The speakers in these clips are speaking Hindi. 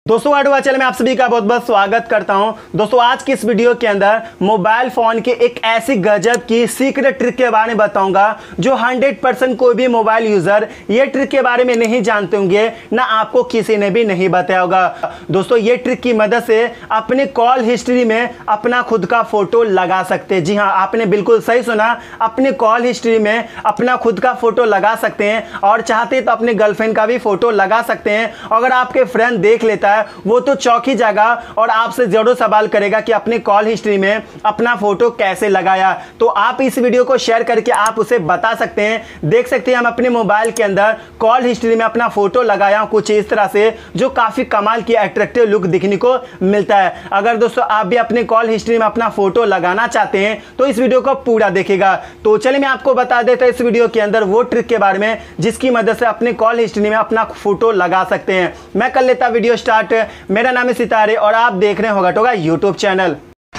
दोस्तों आडवा चैनल में आप सभी का बहुत बहुत स्वागत करता हूं। दोस्तों आज की इस वीडियो के अंदर मोबाइल फोन के एक ऐसी गजब की सीक्रेट ट्रिक के बारे में बताऊंगा जो 100% कोई भी मोबाइल यूजर ये ट्रिक के बारे में नहीं जानते होंगे, ना आपको किसी ने भी नहीं बताया होगा। दोस्तों ये ट्रिक की मदद से अपने कॉल हिस्ट्री में अपना खुद का फोटो लगा सकते हैं। जी हाँ, आपने बिल्कुल सही सुना, अपने कॉल हिस्ट्री में अपना खुद का फोटो लगा सकते हैं और चाहते तो अपने गर्लफ्रेंड का भी फोटो लगा सकते हैं। अगर आपके फ्रेंड देख लेता है वो तो चौंक जाएगा और आपसे जरूर सवाल करेगा कि अपने कॉल हिस्ट्री में अपना फोटो कैसे लगाया। तो आप इस वीडियो को शेयर करके आप उसे बता सकते हैं। देख सकते हैं हम अपने मोबाइल के अंदर कॉल हिस्ट्री में अपना फोटो लगाया कुछ इस तरह से, जो काफी कमाल की अट्रैक्टिव लुक दिखने को मिलता है। अगर दोस्तों आप भी अपने कॉल हिस्ट्री में अपना फोटो लगाना चाहते हैं तो इस वीडियो को पूरा देखेगा। तो चलिए मैं आपको बता देता हूं इस वीडियो के अंदर वो ट्रिक के बारे में जिसकी मदद से अपने कॉल हिस्ट्री में अपना फोटो लगा सकते हैं। मैं कर लेता वीडियो स्टार्ट। मेरा नाम है सितारे और आप देख रहे हैं होगा टोगा यूट्यूब चैनल।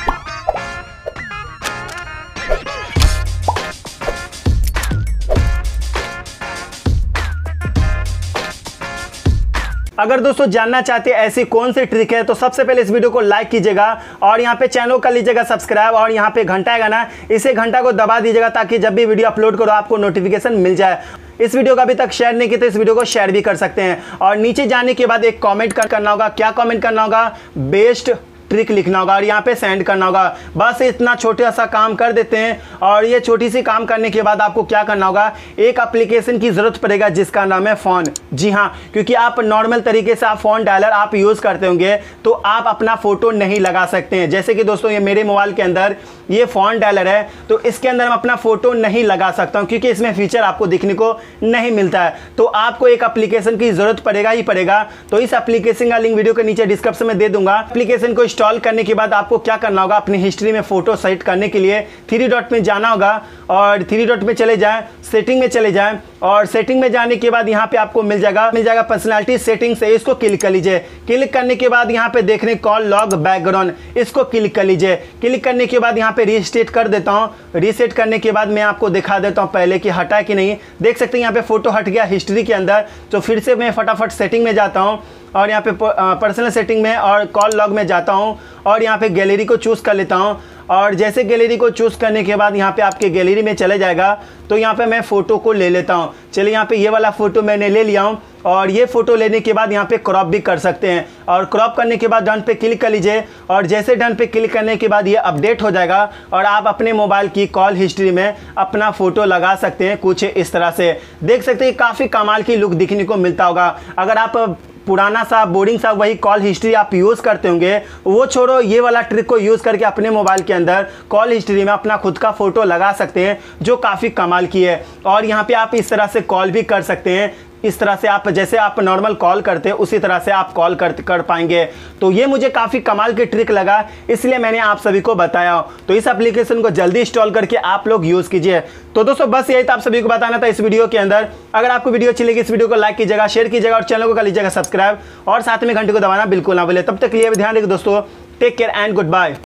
अगर दोस्तों जानना चाहते हैं ऐसी कौन सी ट्रिक है तो सबसे पहले इस वीडियो को लाइक कीजिएगा और यहाँ पे चैनल कर लीजिएगा सब्सक्राइब और यहाँ पे घंटा आएगा ना, इसे घंटा को दबा दीजिएगा ताकि जब भी वीडियो अपलोड करो आपको नोटिफिकेशन मिल जाए। इस वीडियो को अभी तक शेयर नहीं किया तो इस वीडियो को शेयर भी कर सकते हैं और नीचे जाने के बाद एक कमेंट करना होगा। क्या कमेंट करना होगा? बेस्ट ट्रिक लिखना होगा और यहाँ पे सेंड करना होगा। बस इतना छोटा सा काम कर देते हैं और ये छोटी सी काम करने के बाद आपको क्या करना होगा, एक एप्लीकेशन की जरूरत पड़ेगा जिसका नाम है फोन। जी हाँ, क्योंकि आप नॉर्मल तरीके से आप फोन डायलर आप यूज़ करते होंगे तो आप अपना फोटो नहीं लगा सकते हैं। जैसे कि दोस्तों ये मेरे मोबाइल के अंदर ये फोन डायलर है तो इसके अंदर मैं अपना फोटो नहीं लगा सकता हूँ क्योंकि इसमें फीचर आपको दिखने को नहीं मिलता है। तो आपको एक एप्लीकेशन की जरूरत पड़ेगा ही पड़ेगा। तो इस एप्लीकेशन का लिंक वीडियो के नीचे डिस्क्रिप्शन में दे दूंगा। एप्लीकेशन को इंस्टॉल करने के बाद आपको क्या करना होगा, अपनी हिस्ट्री में फोटो सेट करने के लिए 3 डॉट में जाना होगा और 3 डॉट में चले जाएं, सेटिंग में चले जाएं और सेटिंग में जाने के बाद यहाँ पे आपको मिल जाएगा पर्सनालिटी सेटिंग से, इसको क्लिक कर लीजिए। क्लिक करने के बाद यहाँ पे देख रहे हैं कॉल लॉग बैकग्राउंड, इसको क्लिक कर लीजिए। क्लिक करने के बाद यहाँ पे रीसेट कर देता हूँ। रीसेट करने के बाद मैं आपको दिखा देता हूँ पहले कि हटा कि नहीं। देख सकते हैं यहाँ पे फोटो हट गया हिस्ट्री के अंदर। तो फिर से मैं फटाफट सेटिंग में जाता हूँ और यहाँ पे पर्सनल सेटिंग में और कॉल लॉग में जाता हूँ और यहाँ पे गैलरी को चूज़ कर लेता हूँ और जैसे गैलरी को चूज़ करने के बाद यहाँ पे आपके गैलरी में चले जाएगा। तो यहाँ पे मैं फ़ोटो को ले लेता हूँ। चलिए यहाँ पे ये वाला फ़ोटो मैंने ले लिया हूँ और ये फ़ोटो लेने के बाद यहाँ पे क्रॉप भी कर सकते हैं और क्रॉप करने के बाद डन पे क्लिक कर लीजिए और जैसे डन पे क्लिक करने के बाद ये अपडेट हो जाएगा और आप अपने मोबाइल की कॉल हिस्ट्री में अपना फ़ोटो लगा सकते हैं कुछ इस तरह से। देख सकते हैं काफ़ी कमाल की लुक दिखने को मिलता होगा। अगर आप पुराना सा बोरिंग सा वही कॉल हिस्ट्री आप यूज़ करते होंगे वो छोड़ो, ये वाला ट्रिक को यूज़ करके अपने मोबाइल के अंदर कॉल हिस्ट्री में अपना खुद का फोटो लगा सकते हैं जो काफ़ी कमाल की है। और यहाँ पे आप इस तरह से कॉल भी कर सकते हैं। इस तरह से आप जैसे आप नॉर्मल कॉल करते हैं उसी तरह से आप कॉल कर पाएंगे। तो ये मुझे काफ़ी कमाल की ट्रिक लगा इसलिए मैंने आप सभी को बताया। तो इस एप्लीकेशन को जल्दी इंस्टॉल करके आप लोग यूज़ कीजिए। तो दोस्तों बस यही था आप सभी को बताना था इस वीडियो के अंदर। अगर आपको वीडियो अच्छी लगी इस वीडियो को लाइक कीजिएगा, शेयर कीजिएगा और चैनल को कर लीजिएगा सब्सक्राइब और साथ में घंटे को दबाना बिल्कुल ना भूलें। तब तक के लिए ध्यान रखिए दोस्तों। Take care and good bye.